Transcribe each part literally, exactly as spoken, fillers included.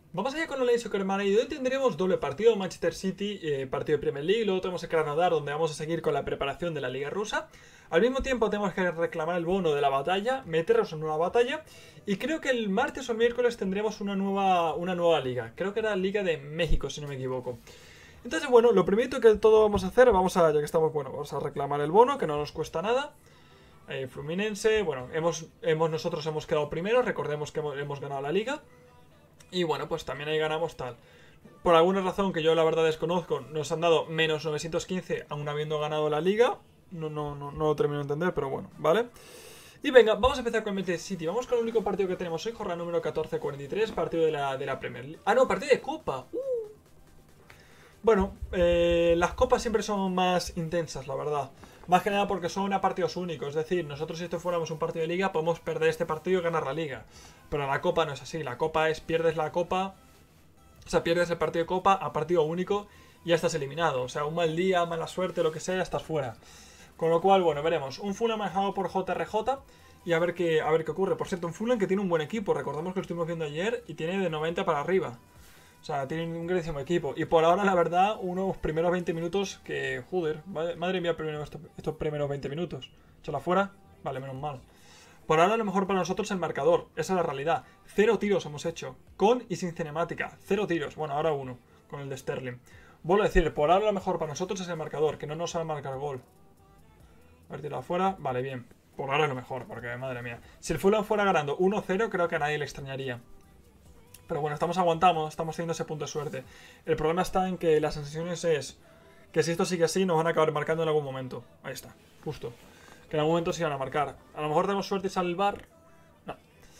Vamos allá con el Soccer Manager y hoy tendremos doble partido, Manchester City, eh, partido de Premier League, luego tenemos el Krasnodar donde vamos a seguir con la preparación de la Liga Rusa. Al mismo tiempo tenemos que reclamar el bono de la batalla, meternos en una batalla y creo que el martes o el miércoles tendremos una nueva, una nueva liga, creo que era la Liga de México si no me equivoco. Entonces bueno, lo primero que todo vamos a hacer, vamos a, ya que estamos, bueno, vamos a reclamar el bono que no nos cuesta nada. Eh, Fluminense, bueno, hemos, hemos, nosotros hemos quedado primeros, recordemos que hemos, hemos ganado la liga. Y bueno, pues también ahí ganamos tal. Por alguna razón que yo la verdad desconozco, nos han dado menos novecientos quince aún habiendo ganado la liga. No, no, no, no lo termino de entender, pero bueno, ¿vale? Y venga, vamos a empezar con el Manchester City. Vamos con el único partido que tenemos hoy, jornada número catorce cuarenta y tres, partido de la, de la Premier League. Ah, no, partido de Copa. Uh. Bueno, eh, las copas siempre son más intensas, la verdad. Más que nada porque son a partidos únicos. Es decir, nosotros si esto fuéramos un partido de liga, podemos perder este partido y ganar la liga. Pero la copa no es así. La copa es, pierdes la copa, o sea, pierdes el partido de copa a partido único y ya estás eliminado. O sea, un mal día, mala suerte, lo que sea, ya estás fuera. Con lo cual, bueno, veremos. Un Fulham manejado por J R J y a ver qué, a ver qué ocurre. Por cierto, un Fulham que tiene un buen equipo. Recordemos que lo estuvimos viendo ayer y tiene de noventa para arriba. O sea, tienen un grandísimo equipo. Y por ahora, la verdad, unos primeros veinte minutos que... Joder, madre mía, primero estos, estos primeros veinte minutos. ¿Échala fuera? Vale, menos mal. Por ahora, lo mejor para nosotros es el marcador. Esa es la realidad. Cero tiros hemos hecho. Con y sin cinemática. Cero tiros. Bueno, ahora uno. Con el de Sterling. Vuelvo a decir, por ahora lo mejor para nosotros es el marcador. Que no nos sabe marcar gol. A ver, tirado afuera. Vale, bien. Por ahora es lo mejor, porque madre mía. Si el Fulham fuera ganando uno cero, creo que a nadie le extrañaría. Pero bueno, estamos aguantando, estamos teniendo ese punto de suerte. El problema está en que las sensaciones es que si esto sigue así nos van a acabar marcando en algún momento. Ahí está, justo. Que en algún momento se van a marcar. A lo mejor tenemos suerte y sale el bar. No.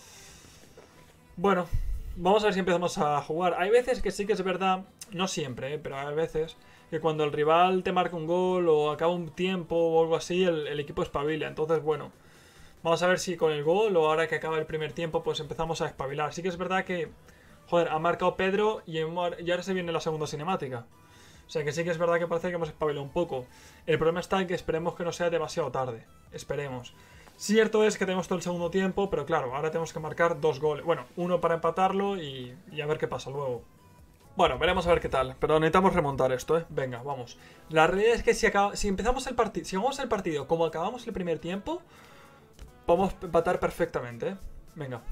Bueno, vamos a ver si empezamos a jugar. Hay veces que sí que es verdad, no siempre, ¿eh? Pero hay veces que cuando el rival te marca un gol o acaba un tiempo o algo así, el, el equipo espabila. Entonces, bueno, vamos a ver si con el gol o ahora que acaba el primer tiempo pues empezamos a espabilar. Sí que es verdad que... Joder, ha marcado Pedro y, y ahora se viene la segunda cinemática. O sea que sí que es verdad que parece que hemos espabilado un poco. El problema está en que esperemos que no sea demasiado tarde. Esperemos. Cierto es que tenemos todo el segundo tiempo, pero claro, ahora tenemos que marcar dos goles. Bueno, uno para empatarlo y, y a ver qué pasa luego. Bueno, veremos a ver qué tal. Pero necesitamos remontar esto, ¿eh? Venga, vamos. La realidad es que si, acaba, si empezamos el partido, si vamos el partido como acabamos el primer tiempo, podemos empatar perfectamente, ¿eh? Venga.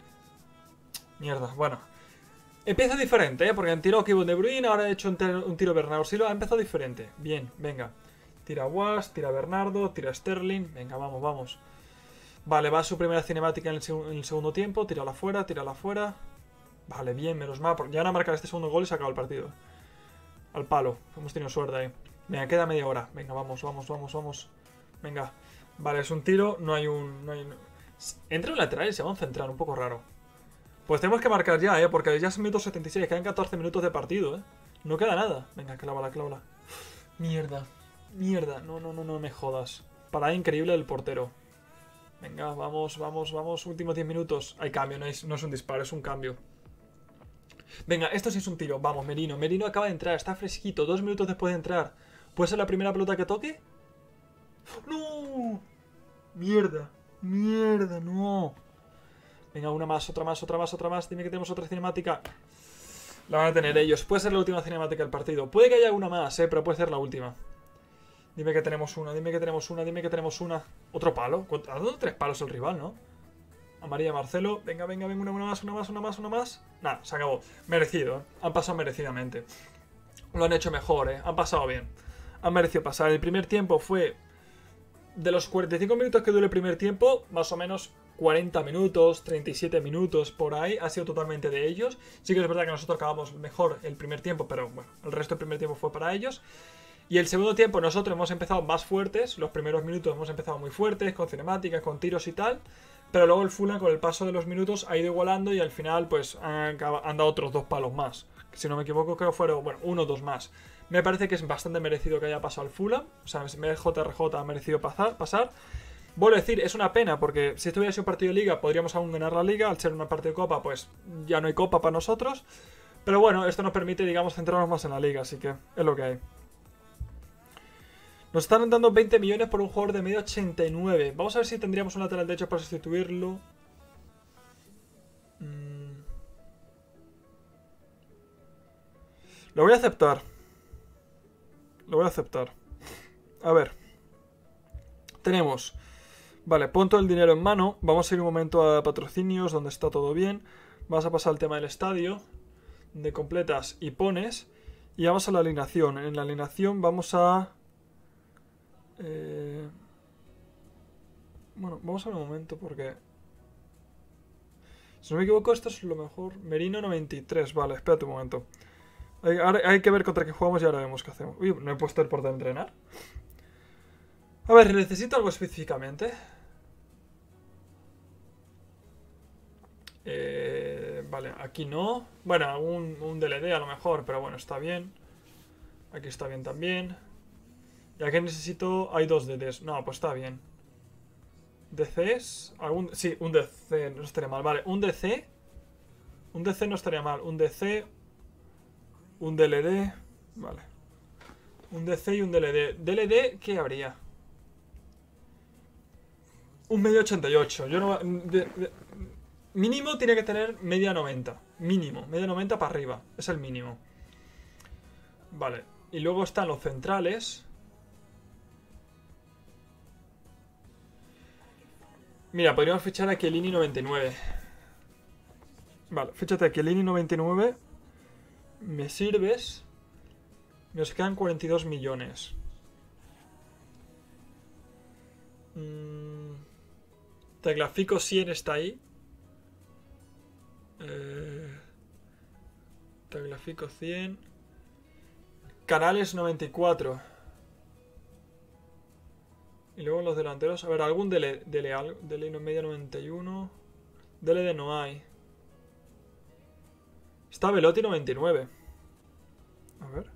Mierda, bueno. Empieza diferente, ¿eh? Porque han tirado Kevin De Bruyne, ahora he hecho un, un tiro Bernardo Silva. Ha empezado diferente. Bien, venga. Tira Was, tira Bernardo, tira Sterling. Venga, vamos, vamos. Vale, va su primera cinemática en el, seg en el segundo tiempo. Tírala fuera, tírala fuera. Vale, bien, menos mal. Ya van a marcar este segundo gol y se acaba el partido. Al palo. Hemos tenido suerte ahí. Venga, queda media hora. Venga, vamos, vamos, vamos, vamos. Venga. Vale, es un tiro. No hay un... No hay... Entra un lateral y se va a un central. Un poco raro. Pues tenemos que marcar ya, ¿eh? Porque ya es minuto setenta y seis, quedan catorce minutos de partido, ¿eh? No queda nada. Venga, clávala, clávala. Mierda, mierda. No, no, no, no me jodas. Parada increíble del portero. Venga, vamos, vamos, vamos. Últimos diez minutos. Hay cambio, no es, no es un disparo, es un cambio. Venga, esto sí es un tiro. Vamos, Merino. Merino acaba de entrar, está fresquito. Dos minutos después de entrar. ¿Puede ser la primera pelota que toque? ¡No! Mierda, mierda, no. Venga, una más, otra más, otra más, otra más. Dime que tenemos otra cinemática. La van a tener ellos. Puede ser la última cinemática del partido. Puede que haya una más, eh, pero puede ser la última. Dime que tenemos una, dime que tenemos una, dime que tenemos una. Otro palo. ¿Ha dado tres palos el rival, no? A María Marcelo. Venga, venga, venga, una, una más, una más, una más, una más. Nada, se acabó. Merecido, ¿eh? Han pasado merecidamente. Lo han hecho mejor, ¿eh? Han pasado bien. Han merecido pasar. El primer tiempo fue... De los cuarenta y cinco minutos que dura el primer tiempo, más o menos... cuarenta minutos, treinta y siete minutos por ahí, ha sido totalmente de ellos. Sí que es verdad que nosotros acabamos mejor el primer tiempo, pero bueno, el resto del primer tiempo fue para ellos. Y el segundo tiempo nosotros hemos empezado más fuertes, los primeros minutos hemos empezado muy fuertes, con cinemáticas, con tiros y tal. Pero luego el Fulham con el paso de los minutos ha ido igualando y al final pues han, han dado otros dos palos más. Si no me equivoco creo que fueron, bueno, uno o dos más. Me parece que es bastante merecido que haya pasado el Fulham, o sea, J R J ha merecido pasar, pasar. Vuelvo a decir, es una pena porque si esto hubiera sido un partido de liga podríamos aún ganar la liga. Al ser una parte de copa pues ya no hay copa para nosotros. Pero bueno, esto nos permite, digamos, centrarnos más en la liga, así que es lo que hay. Nos están dando veinte millones por un jugador de medio ochenta y nueve. Vamos a ver si tendríamos un lateral derecho para sustituirlo. Mm. Lo voy a aceptar. Lo voy a aceptar. A ver. Tenemos... Vale, pon todo el dinero en mano. Vamos a ir un momento a patrocinios, donde está todo bien. Vamos a pasar al tema del estadio, donde completas y pones. Y vamos a la alineación. En la alineación vamos a... Eh... Bueno, vamos a ver un momento porque... Si no me equivoco, esto es lo mejor. Merino noventa y tres. Vale, espérate un momento. Hay, ahora hay que ver contra qué jugamos y ahora vemos qué hacemos. Uy, no he puesto el portal de entrenar. A ver, necesito algo específicamente. Eh, vale, aquí no. Bueno, un, un D L D a lo mejor, pero bueno, está bien. Aquí está bien también. Y aquí necesito... Hay dos D Ds. No, pues está bien. D Cs. ¿Algún... Sí, un D C no estaría mal. Vale, un D C. Un D C no estaría mal. Un D C. Un D L D. Vale. Un D C y un D L D. D L D, ¿qué habría? Un medio ochenta y ocho. Yo no... De, de, mínimo tiene que tener media noventa. Mínimo. Media noventa para arriba. Es el mínimo. Vale. Y luego están los centrales. Mira, podríamos fichar a Chiellini noventa y nueve. Vale, fíjate a Chiellini noventa y nueve. Me sirves. Nos quedan cuarenta y dos millones. Mm. Tagliafico cien está ahí. Eh. Tagliafico cien. Canales noventa y cuatro. Y luego los delanteros. A ver, algún D L D, D L media noventa y uno. D L D no hay. Está Velotti noventa y nueve. A ver.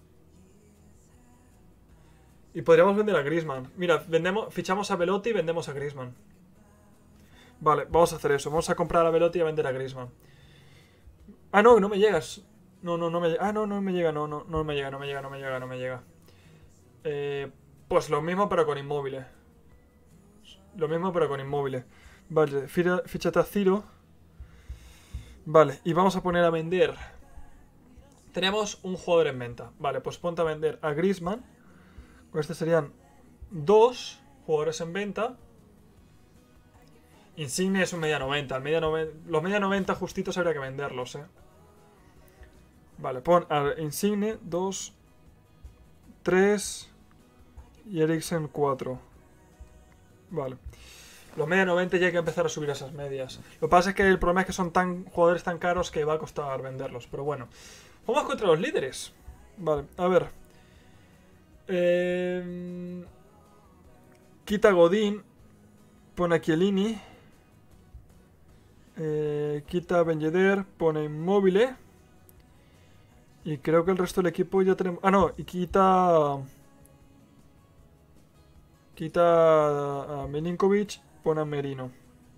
Y podríamos vender a Griezmann. Mira, vendemos, fichamos a Velotti y vendemos a Griezmann. Vale, vamos a hacer eso. Vamos a comprar a Velotti y a vender a Griezmann. Ah, no, no me llegas. No, no, no me llega. Ah, no, no me llega, no, no, no me llega, no me llega, no me llega, no me llega. Eh, pues lo mismo pero con Inmóviles. Lo mismo pero con Inmóviles. Vale, fíchate a Ciro. Vale, y vamos a poner a vender. Tenemos un jugador en venta. Vale, pues ponte a vender a Griezmann. Este serían dos jugadores en venta. Insigne es un media noventa. El media noventa los media noventa justitos habría que venderlos, eh. Vale, pon a Insigne dos, tres y Eriksen cuatro. Vale. Los media noventa ya hay que empezar a subir esas medias. Lo que pasa es que el problema es que son tan jugadores tan caros que va a costar venderlos. Pero bueno. Vamos contra los líderes. Vale, a ver. Eh, quita Godín. Pone a Chiellini. Eh, quita a Ben Yedder. Pone Immobile. Y creo que el resto del equipo ya tenemos... Ah, no. Y quita... Quita a Milinkovic. Pone a Merino.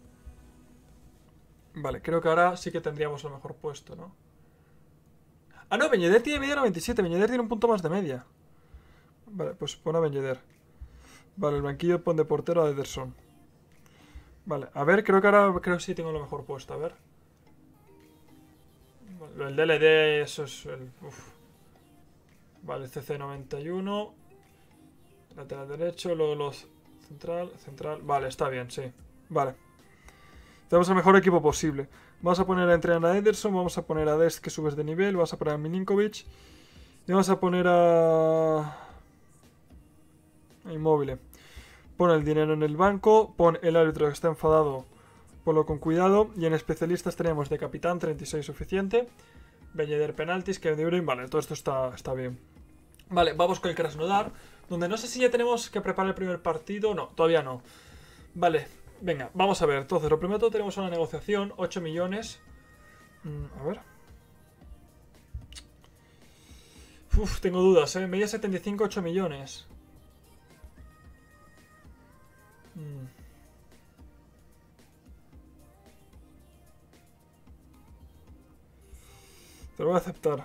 Vale, creo que ahora sí que tendríamos el mejor puesto, ¿no? Ah, no, Ben Yedder tiene media noventa y siete. Ben Yedder tiene un punto más de media. Vale, pues pone a Ben Yedder. Vale, el banquillo pone de portero a Ederson. Vale, a ver, creo que ahora creo que sí tengo lo mejor puesto, a ver. Vale, el D L D, eso es el... Uf. Vale, C C noventa y uno. Lateral derecho, luego los... Central, central... Vale, está bien, sí. Vale. Tenemos el mejor equipo posible. Vamos a poner a entrenar a Ederson, vamos a poner a Dest que subes de nivel, vamos a poner a Milinkovic. Y vamos a poner a... a Immobile. Pon el dinero en el banco, pon el árbitro que está enfadado, ponlo con cuidado. Y en especialistas tenemos de capitán treinta y seis suficiente. Ben Yedder penaltis, que de Bruyne, vale, todo esto está, está bien. Vale, vamos con el Krasnodar, donde no sé si ya tenemos que preparar el primer partido. No, todavía no. Vale, venga, vamos a ver. Entonces, lo primero tenemos una negociación, ocho millones. Mm, a ver. Uf, tengo dudas, eh. Media setenta y cinco, ocho millones. Mm. Te lo voy a aceptar.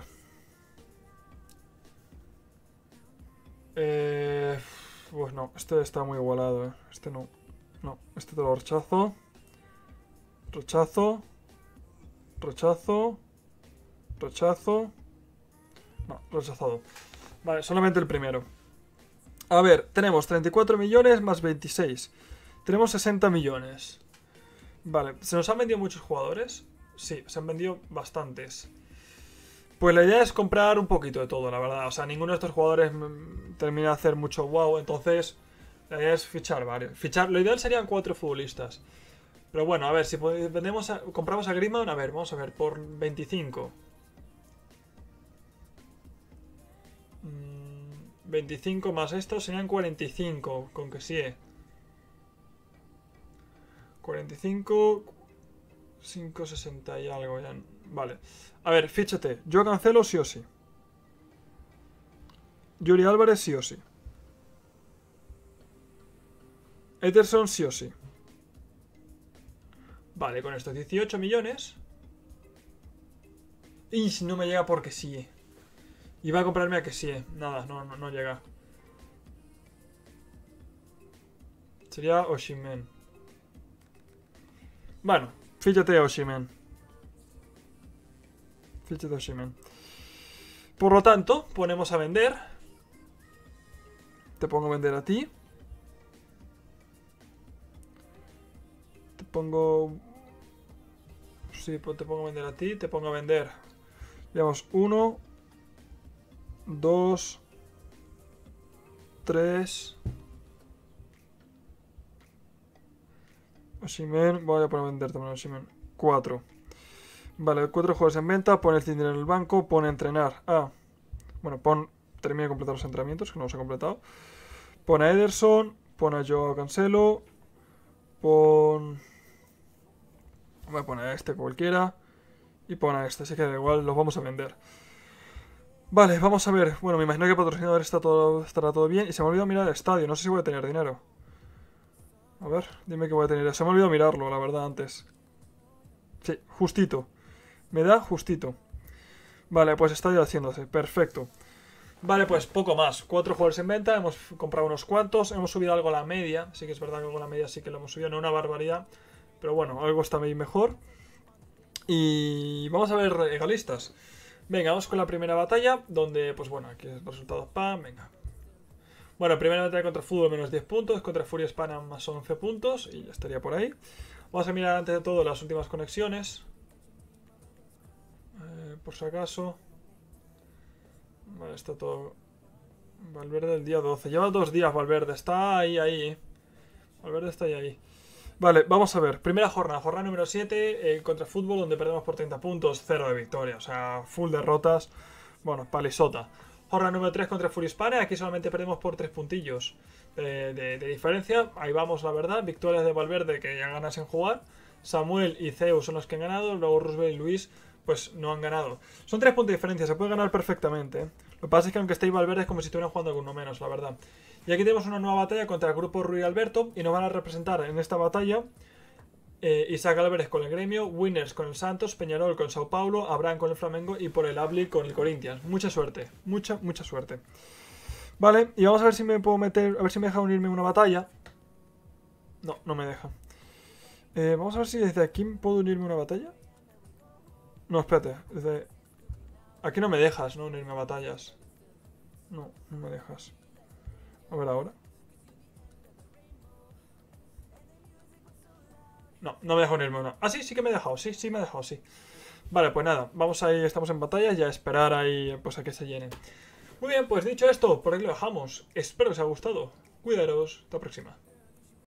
Eh, pues no, este está muy igualado, eh. Este no. No, este te lo rechazo. Rechazo. Rechazo. Rechazo. No, rechazado. Vale, solamente el primero. A ver, tenemos treinta y cuatro millones más veintiséis. Tenemos sesenta millones. Vale, ¿se nos han vendido muchos jugadores? Sí, se han vendido bastantes. Pues la idea es comprar un poquito de todo, la verdad. O sea, ninguno de estos jugadores termina de hacer mucho wow. Entonces, la idea es fichar varios. Fichar, lo ideal serían cuatro futbolistas. Pero bueno, a ver, si vendemos a, compramos a Griezmann, a ver, vamos a ver, por veinticinco. veinticinco más esto serían cuarenta y cinco, con que sí. cuarenta y cinco, quinientos sesenta y algo ya. Vale. A ver, fíchate. Yo cancelo sí o sí. Yuri Álvarez sí o sí. Ederson sí o sí. Vale, con estos dieciocho millones. Y si no me llega porque sí. Iba a comprarme a que sí. Nada, no, no, no llega. Sería Osimhen. Bueno, fíjate a Osimhen. Fíjate a Osimhen. Por lo tanto, ponemos a vender. Te pongo a vender a ti. Te pongo... Sí, pues te pongo a vender a ti. Te pongo a vender. Llevamos uno, dos, tres. Osimhen, voy a poner a vender también a Osimhen. cuatro. Vale, cuatro juegos en venta. Pon el dinero en el banco. Pon a entrenar. Ah, bueno, pon. Termina de completar los entrenamientos, que no los he completado. Pon a Ederson. Pon a Joao Cancelo. Pon. Voy a poner a este cualquiera. Y pon a este, así que da igual, los vamos a vender. Vale, vamos a ver. Bueno, me imagino que el patrocinador está todo, estará todo bien. Y se me ha olvidado mirar el estadio. No sé si voy a tener dinero. A ver, dime que voy a tener. Se me ha olvidado mirarlo, la verdad, antes. Sí, justito. Me da justito. Vale, pues estadio haciéndose. Perfecto. Vale, pues poco más. Cuatro jugadores en venta. Hemos comprado unos cuantos. Hemos subido algo a la media. Sí que es verdad que con la media sí que lo hemos subido. No una barbaridad. Pero bueno, algo está bien mejor. Y vamos a ver egalistas. Venga, vamos con la primera batalla. Donde, pues bueno, aquí es el resultado. Pam, venga. Bueno, primera batalla contra Fútbol menos diez puntos. Contra Furia Hispana más once puntos. Y ya estaría por ahí. Vamos a mirar antes de todo las últimas conexiones. Eh, por si acaso. Vale, está todo. Valverde el día doce. Lleva dos días Valverde. Está ahí, ahí. Valverde está ahí, ahí. Vale, vamos a ver. Primera jornada. Jornada número siete. Eh, contra Fútbol, donde perdemos por treinta puntos. Cero de victoria. O sea, full derrotas. Bueno, palisota. Jornada número tres contra Furia Hispana. Aquí solamente perdemos por tres puntillos de, de, de diferencia. Ahí vamos, la verdad. Victorias de Valverde, que ya ganas en jugar. Samuel y Zeus son los que han ganado. Luego Roosevelt y Luis, pues no han ganado. Son tres puntos de diferencia. Se puede ganar perfectamente, ¿eh? Lo que pasa es que aunque estéis Valverde es como si estuvieran jugando alguno menos, la verdad. Y aquí tenemos una nueva batalla contra el grupo Rui Alberto. Y nos van a representar en esta batalla eh, Isaac Álvarez con el Gremio, Winners con el Santos, Peñarol con Sao Paulo, Abraham con el Flamengo y por el Abli con el Corinthians. Mucha suerte, mucha, mucha suerte. Vale, y vamos a ver si me puedo meter, a ver si me deja unirme en una batalla. No, no me deja. Eh, vamos a ver si desde aquí puedo unirme a una batalla. No, espérate, desde... Aquí no me dejas, ¿no? Unirme a batallas. No, no me dejas. A ver ahora. No, no me deja unirme a una. Ah, sí, sí que me he dejado, sí, sí me he dejado, sí. Vale, pues nada, vamos ahí, estamos en batalla y a esperar ahí, pues a que se llenen. Muy bien, pues dicho esto, por aquí lo dejamos. Espero que os haya gustado. Cuidaros, hasta la próxima.